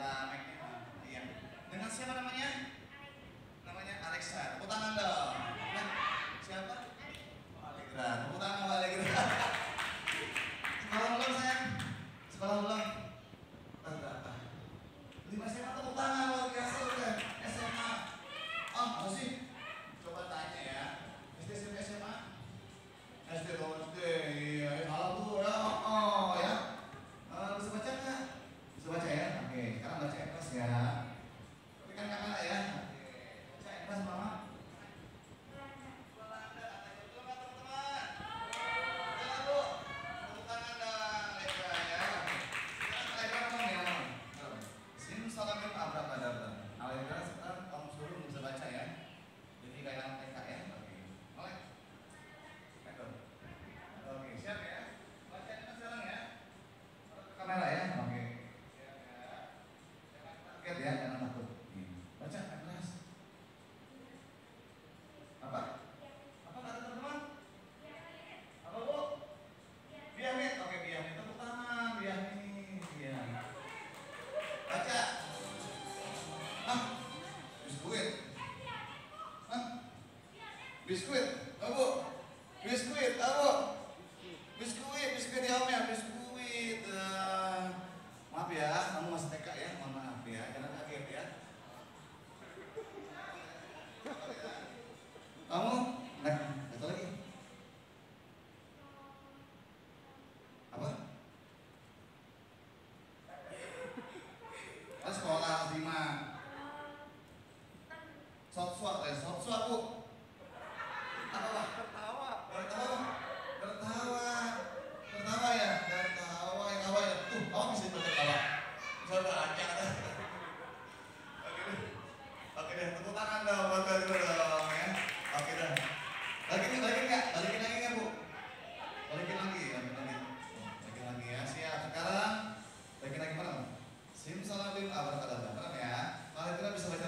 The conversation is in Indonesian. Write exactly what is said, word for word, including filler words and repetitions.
minta mic-nya. Iya. Dengan siapa namanya? Namanya Alexa. Tepuk tangan dong. Nah, siapa? Allegra. Tepuk tangan sama Allegra. Sekolah ulang sayang. Sekolah ulang. Berapa? Lima S M A tepuk tangan luar biasa kan? S M A. Oh, apa sih? Coba tanya ya. S D S M A? S D dong S D. Iya, salah tuh ya. Oh, ya. Uh, bisa baca nggak? Bisa baca ya? Oke, sekarang baca M P S ya. Tapi kan kakak ya. Oke, baca M P S mama. Belanda katanya betul nggak teman-teman? Betul bu. Tepuk tangan dong, Allegra ya. Sekarang Allegra ngomong ya ngomong. Simsalabim abrakadabra. Allegra sekarang kamu suruh bisa baca ya. Jadi kayak anak T K ya. Oke, mulai. Oke, siap ya. Baca M P S sekarang ya. Kamera ya, oke. Siap ya. Jangan kaget ya, jangan takut. Baca M P S. Apa? Apa kata teman-teman? Apa bu? Biamit. Oke, biamit. Tepuk tangan, biamit. Iya. Baca. Hah? Biskuit. Hah? Biskuit. Apa? Biskuit. Apa? Biskuit. Biskuit ya om ya. Biskuit. Uh, maaf ya, kamu masih T K ya. Mohon maaf ya. Jangan kaget ya. Kamu? Nah, satu lagi. Apa? Kan sekolah lima. Sok-sok ya, sok-sok bu. Apa lah? Tertawa. Tertawa. Tertawa. Tertawa ya, tertawa ya, tawa ya. Tuh, kamu bisa tertawa. Bisa baca. Oke deh. Oke deh, tepuk tangan dong buat Allegra dong ya. Oke dah. Balikin balikin nggak? Balikin lagi nggak bu? Balikin lagi, balikin lagi. Balikin lagi ya. Siap. Sekarang balikin lagi mana? Simsalabim abrakadabra. Paham ya? Allegra bisa baca